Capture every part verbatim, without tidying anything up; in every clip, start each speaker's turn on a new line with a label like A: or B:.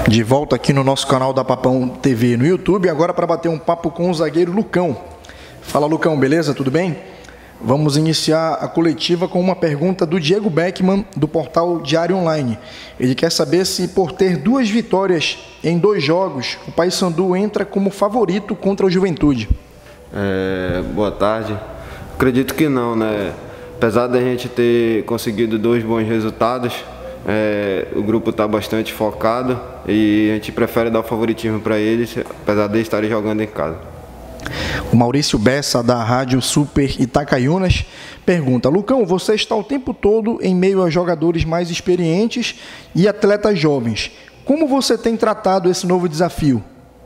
A: De volta aqui no nosso canal da Papão T V no YouTube, agora para bater um papo com o zagueiro Lucão. Fala, Lucão, beleza? Tudo bem? Vamos iniciar a coletiva com uma pergunta do Diego Beckman, do portal Diário Online. Ele quer saber se, por ter duas vitórias em dois jogos, o Paysandu entra como favorito contra o Juventude.
B: É, boa tarde. Acredito que não, né? Apesar da gente ter conseguido dois bons resultados, é, o grupo está bastante focado e a gente prefere dar o favoritismo para eles, apesar de estarem jogando em casa.
A: O Maurício Bessa, da Rádio Super Itacaiunas, pergunta: Lucão, você está o tempo todo em meio a jogadores mais experientes e atletas jovens. Como você tem tratado esse novo desafio?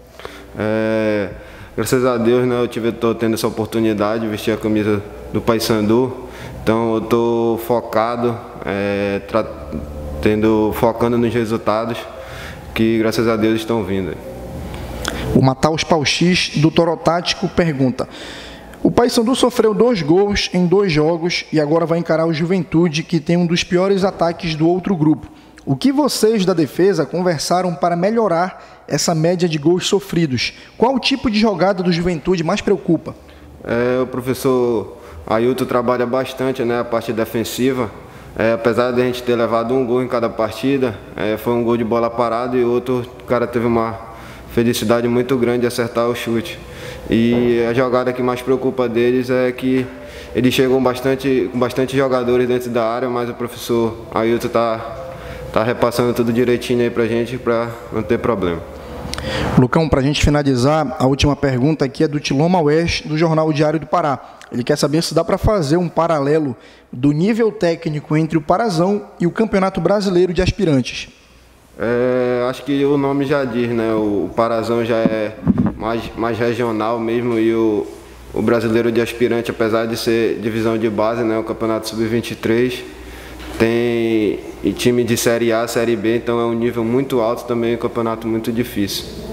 B: É, graças a Deus, né, eu tive, tô tendo essa oportunidade de vestir a camisa do Paysandu. Então eu estou focado, é, tendo, focando nos resultados que, graças a Deus, estão vindo.
A: O Mataus Pauxis, do Toro Tático, pergunta: o Paysandu sofreu dois gols em dois jogos e agora vai encarar o Juventude, que tem um dos piores ataques do outro grupo. O que vocês da defesa conversaram para melhorar essa média de gols sofridos? Qual tipo de jogada do Juventude mais preocupa?
B: É, o professor Ailton trabalha bastante, né, a parte defensiva. É, apesar de a gente ter levado um gol em cada partida, é, foi um gol de bola parada e outro o cara teve uma felicidade muito grande de acertar o chute. E a jogada que mais preocupa deles é que eles chegam bastante, com bastante jogadores dentro da área, mas o professor Ailton está tá repassando tudo direitinho aí pra gente, para não ter problema.
A: Lucão, para a gente finalizar, a última pergunta aqui é do Tilon Maués, do Jornal Diário do Pará. Ele quer saber se dá para fazer um paralelo do nível técnico entre o Parazão e o Campeonato Brasileiro de Aspirantes.
B: É, acho que o nome já diz, né? O, o Parazão já é mais, mais regional mesmo e o, o Brasileiro de Aspirante, apesar de ser divisão de base, né? O Campeonato sub vinte e três tem e time de Série A, Série B, então é um nível muito alto também, um campeonato muito difícil.